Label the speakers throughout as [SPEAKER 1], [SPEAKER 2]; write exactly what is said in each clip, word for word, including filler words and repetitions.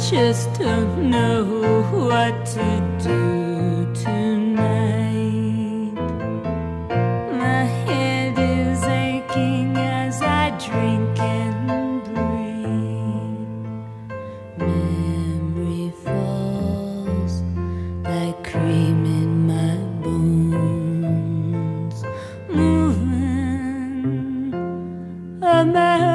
[SPEAKER 1] just don't know what to do tonight. My head is aching as I drink and breathe. Memory falls like cream in my bones, moving a man.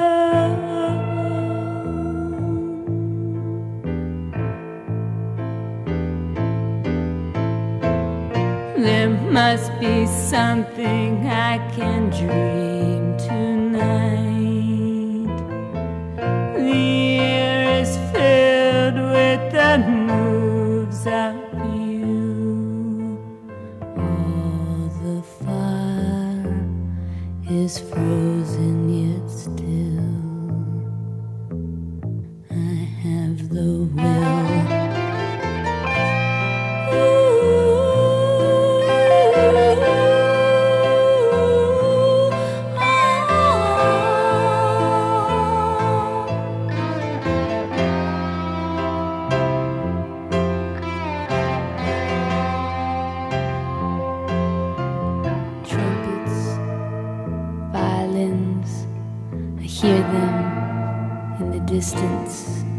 [SPEAKER 1] There must be something I can dream tonight. The air is filled with the moves of you. All the fire is frozen yet still. I have the will. Violins, I hear them in the distance,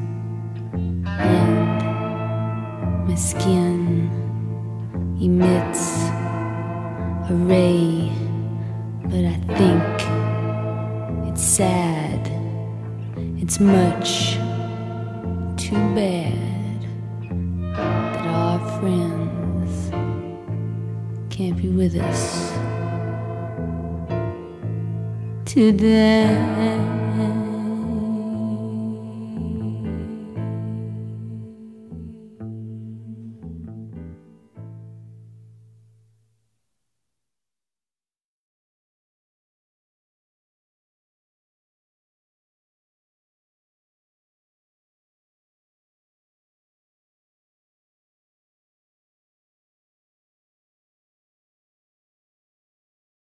[SPEAKER 1] and my skin emits a ray, but I think it's sad. It's much too bad that our friends can't be with us today.